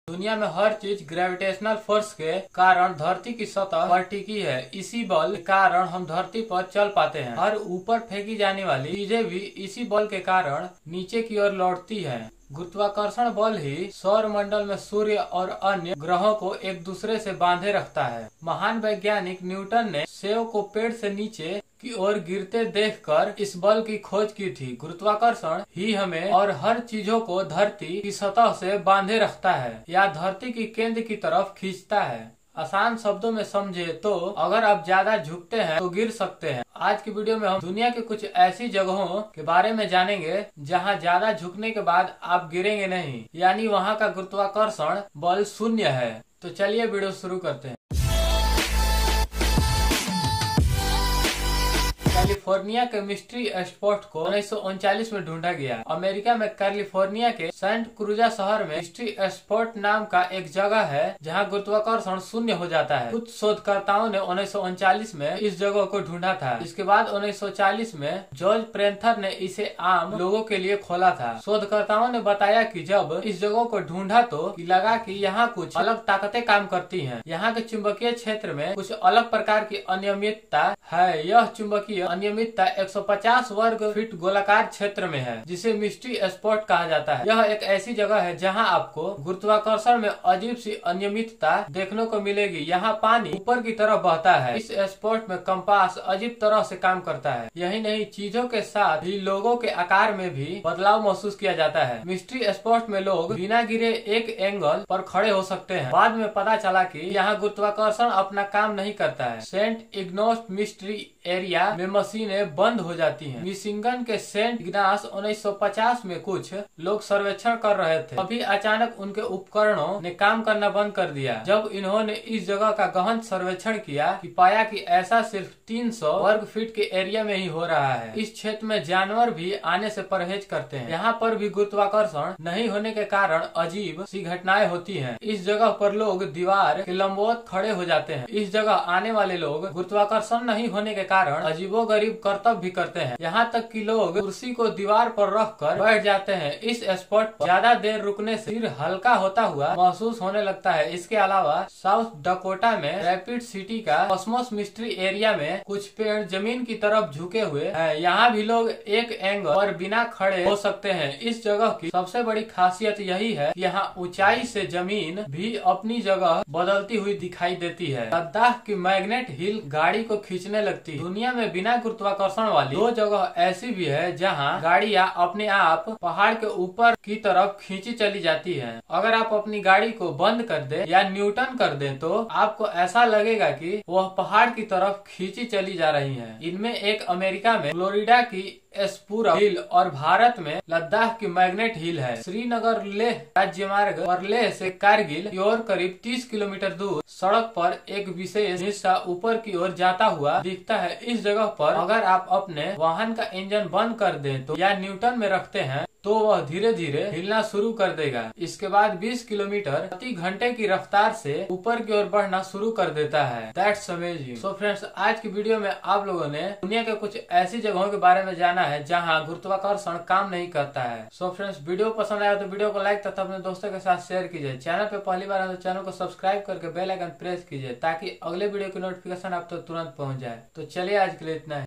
दुनिया में हर चीज ग्रेविटेशनल फोर्स के कारण धरती की सतह पर टिकी है। इसी बल के कारण हम धरती पर चल पाते हैं। हर ऊपर फेंकी जाने वाली चीजें भी इसी बल के कारण नीचे की ओर लौटती हैं। गुरुत्वाकर्षण बल ही सौर मंडल में सूर्य और अन्य ग्रहों को एक दूसरे से बांधे रखता है। महान वैज्ञानिक न्यूटन ने सेब को पेड़ से नीचे की ओर गिरते देखकर इस बल की खोज की थी। गुरुत्वाकर्षण ही हमें और हर चीजों को धरती की सतह से बांधे रखता है या धरती की केंद्र की तरफ खींचता है। आसान शब्दों में समझे तो अगर आप ज्यादा झुकते हैं तो गिर सकते हैं। आज की वीडियो में हम दुनिया के कुछ ऐसी जगहों के बारे में जानेंगे जहां ज्यादा झुकने के बाद आप गिरेंगे नहीं, यानी वहां का गुरुत्वाकर्षण बल शून्य है। तो चलिए वीडियो शुरू करते हैं। कैलिफोर्निया के मिस्ट्री स्पॉट को 1939 में ढूंढा गया। अमेरिका में कैलिफोर्निया के सेंट क्रूजा शहर में मिस्ट्री स्पॉट नाम का एक जगह है जहां गुरुत्वाकर्षण शून्य हो जाता है। कुछ शोधकर्ताओं ने 1939 में इस जगह को ढूंढा था। इसके बाद 1940 में जॉर्ज प्रेंथर ने इसे आम लोगों के लिए खोला था। शोधकर्ताओं ने बताया कि जब इस जगह को ढूंढा तो लगा कि यहाँ कुछ अलग ताकतें काम करती हैं। यहाँ के चुंबकीय क्षेत्र में कुछ अलग प्रकार की अनियमितता है। यह चुंबकीय अनियमितता 150 वर्ग फीट गोलाकार क्षेत्र में है, जिसे मिस्ट्री स्पॉट कहा जाता है। यह एक ऐसी जगह है जहां आपको गुरुत्वाकर्षण में अजीब सी अनियमितता देखने को मिलेगी। यहाँ पानी ऊपर की तरफ बहता है। इस स्पॉट में कंपास अजीब तरह से काम करता है। यही नहीं, चीजों के साथ ही लोगों के आकार में भी बदलाव महसूस किया जाता है। मिस्ट्री स्पॉट में लोग बिना गिरे एक एंगल पर खड़े हो सकते हैं। बाद में पता चला कि यहाँ गुरुत्वाकर्षण अपना काम नहीं करता है। सेंट इग्नास मिस्ट्री एरिया में मशीनें बंद हो जाती हैं। मिशिगन के सेंट इग्नास 1950 में कुछ लोग सर्वेक्षण कर रहे थे। अभी अचानक उनके उपकरणों ने काम करना बंद कर दिया। जब इन्होंने इस जगह का गहन सर्वेक्षण किया कि पाया कि ऐसा सिर्फ 300 वर्ग फीट के एरिया में ही हो रहा है। इस क्षेत्र में जानवर भी आने से परहेज करते हैं। यहाँ पर भी गुरुत्वाकर्षण नहीं होने के कारण अजीब सी घटनाएं होती हैं। इस जगह पर लोग दीवार के लंबवत खड़े हो जाते हैं। इस जगह आने वाले लोग गुरुत्वाकर्षण नहीं होने के कारण अजीबोगरीब करतब भी करते हैं। यहाँ तक कि लोग कुर्सी को दीवार पर रखकर बैठ जाते हैं। इस स्पॉट पर ज्यादा देर रुकने से सिर हल्का होता हुआ महसूस होने लगता है। इसके अलावा साउथ डकोटा में रैपिड सिटी का कॉस्मोस मिस्ट्री एरिया में कुछ पेड़ जमीन की तरफ झुके हुए हैं। यहाँ भी लोग एक एंगल पर बिना खड़े हो सकते हैं। इस जगह की सबसे बड़ी खासियत यही है कि यहाँ ऊंचाई से जमीन भी अपनी जगह बदलती हुई दिखाई देती है। लद्दाख की मैग्नेट हिल गाड़ी को खींचने लगती है। दुनिया में बिना गुरुत्वाकर्षण वाली दो जगह ऐसी भी है जहां गाड़ियां अपने आप पहाड़ के ऊपर की तरफ खींची चली जाती हैं। अगर आप अपनी गाड़ी को बंद कर दें या न्यूटन कर दें तो आपको ऐसा लगेगा कि वह पहाड़ की तरफ खींची चली जा रही हैं। इनमें एक अमेरिका में फ्लोरिडा की एस्पूरा हिल और भारत में लद्दाख की मैग्नेट हिल है। श्रीनगर लेह राज्य मार्ग पर लेह से कारगिल की ओर करीब 30 किलोमीटर दूर सड़क पर एक विशेष हिस्सा ऊपर की ओर जाता हुआ दिखता है। इस जगह पर अगर आप अपने वाहन का इंजन बंद कर दें तो या न्यूटन में रखते हैं तो वह धीरे धीरे हिलना शुरू कर देगा। इसके बाद 20 किलोमीटर प्रति घंटे की रफ्तार से ऊपर की ओर बढ़ना शुरू कर देता है। That's amazing. सो फ्रेंड्स, आज की वीडियो में आप लोगों ने दुनिया के कुछ ऐसी जगहों के बारे में जाना है जहां गुरुत्वाकर्षण काम नहीं करता है। सो फ्रेंड्स, वीडियो पसंद आया तो वीडियो को लाइक तथा अपने दोस्तों के साथ शेयर कीजिए। चैनल पे पहली बार आए तो चैनल को सब्सक्राइब करके बेल आइकन प्रेस कीजिए ताकि अगले वीडियो की नोटिफिकेशन आप तक तुरंत पहुंच जाए। तो चलिए आज के लिए इतना ही।